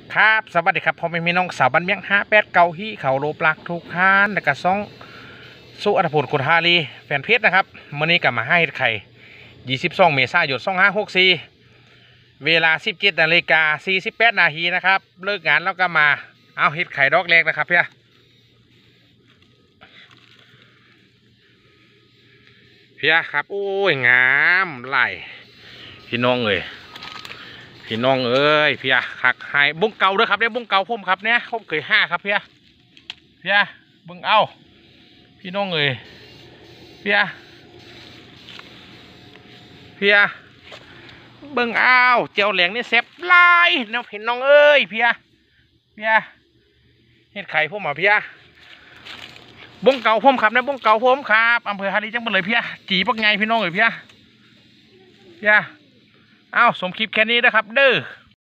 ครับสวัสดีครับพ่อแม่พี่น้องสาวบ้านเมียง58 9ฮีเขาโลปลักทุกท่านและก็ซ่องสุอัฐพลกุฎฮารีแฟนเพจนะครับมื่อนี้กลับมาให้ไข่22 เมษายน2564เวลา 17:48 นาทีนะครับเลิกงานแล้วก็มาเอาเห็ดไข่ดอกแรกนะครับเพี่ครับโอ้ยงามไหลพี่น้องเอ้ยพี่คักไฮบุ้งเก่าด้วยครับเนี่ยบุ้งเก่าผมครับเนี่ยผมเคย5ครับพี่บุ้งเอาพี่น้องเอ้ยพี่เบิ้งเอาเจียวแหลงนี่เซฟลายน้องพี่น้องเอ้ยพี่เฮ็ดไข่ผมพี่บุ้งเก่าผมครับเนี่ยบุ้งเก่าผมครับอำเภอฮารีจังหวัดเลยพี่จีปักไงพี่น้องเอ้ยพี่เอาสมคลิปแค่นี้นะครับเด้อ